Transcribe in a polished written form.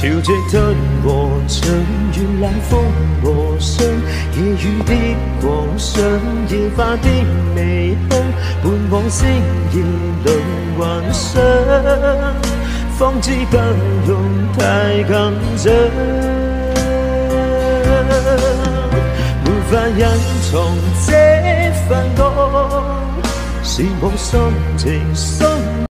潮汐吞和春，原来风和信，夜雨的狂想，夜花的微香，伴往星夜里幻想，方知不用太緊張，沒法隱藏這份愛，是我心情深。